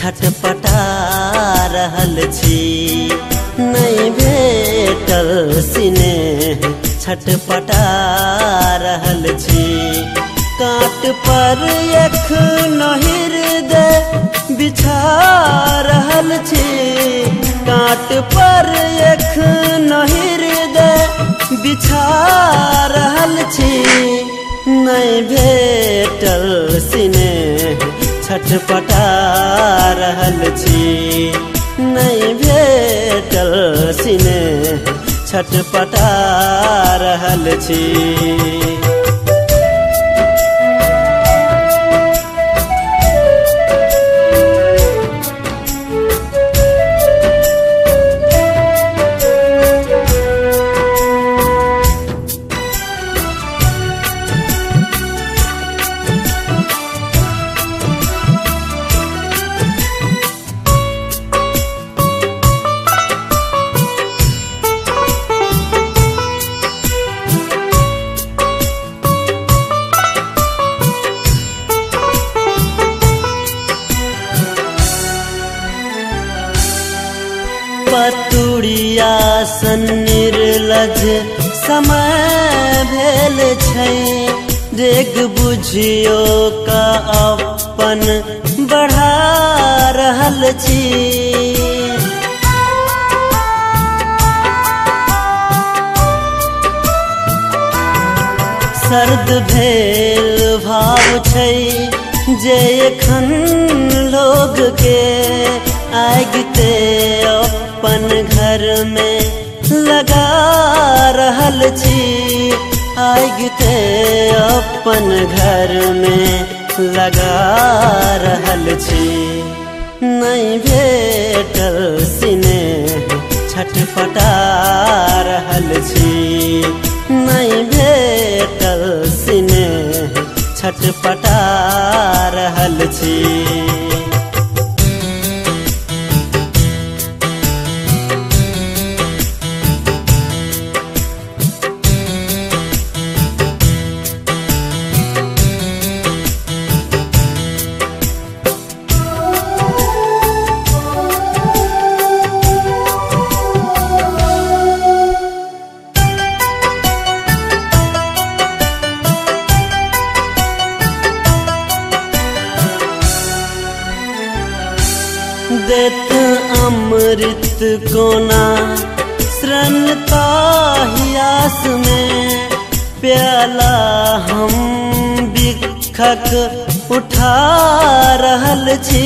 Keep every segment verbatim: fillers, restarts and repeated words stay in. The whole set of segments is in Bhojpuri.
छटपटा रहल छी। नहीं भेटल स्नेह छटपटा रहल छी। काट पर एखनो हृदय बिछा रहल छी। काट पर एखनो हृदय बिछा रहल छी। नहीं भेटल स्नेह छटपटा रहल छी। नहीं भेटल स्नेह छटपटा रहल छी। पतुड़िया सन निर्लज समय भेल छै। डेग बुझियो का अपन बढ़ा रहल छी। सर्द भेल भाव छै जे एखन लोग के आगिते अपन घर में लगा रहल छी। आगिते अपन घर में लगा रहल छी। नहीं भेटल स्नेह छटपटा रहल छी। नहीं भेटल स्नेह छटपटा रहल छी। देत अमृत कोना श्रृणता हियास में। प्याला हम बिखक उठा रहल छी।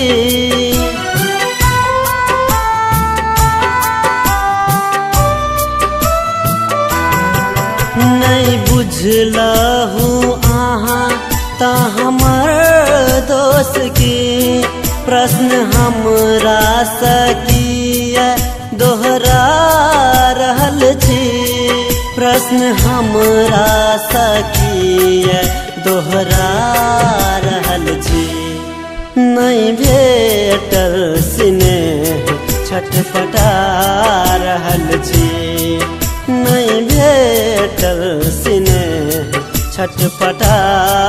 नहीं बुझलहु आहाँ ता हमर दोस्त की। प्रश्न हमरा सकिया दोहरा रहल छी। प्रश्न हमरा सकिया दोहरा रहल छी। नहीं भेटल स्नेह छटपटा रहल छी। नहीं भेटल स्नेह छटपटा